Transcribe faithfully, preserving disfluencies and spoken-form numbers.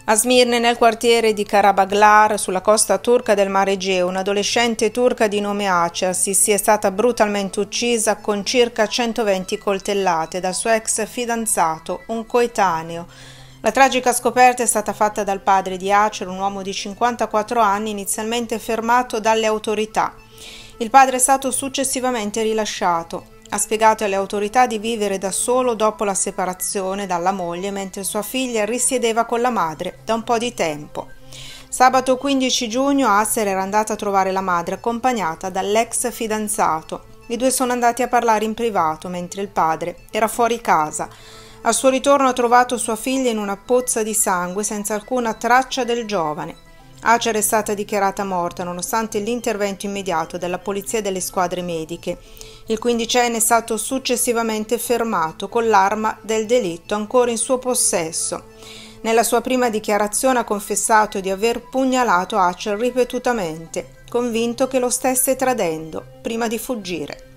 A Smirne, nel quartiere di Karabaglar, sulla costa turca del Mar Egeo, un'adolescente turca di nome Acia si è stata brutalmente uccisa con circa centoventi coltellate dal suo ex fidanzato, un coetaneo. La tragica scoperta è stata fatta dal padre di Acer, un uomo di cinquantaquattro anni, inizialmente fermato dalle autorità. Il padre è stato successivamente rilasciato. Ha spiegato alle autorità di vivere da solo dopo la separazione dalla moglie, mentre sua figlia risiedeva con la madre da un po' di tempo. Sabato quindici giugno Acer era andata a trovare la madre accompagnata dall'ex fidanzato. I due sono andati a parlare in privato mentre il padre era fuori casa. Al suo ritorno ha trovato sua figlia in una pozza di sangue senza alcuna traccia del giovane. Acer è stata dichiarata morta nonostante l'intervento immediato della polizia e delle squadre mediche. Il quindicenne è stato successivamente fermato con l'arma del delitto ancora in suo possesso. Nella sua prima dichiarazione ha confessato di aver pugnalato Acer ripetutamente, convinto che lo stesse tradendo prima di fuggire.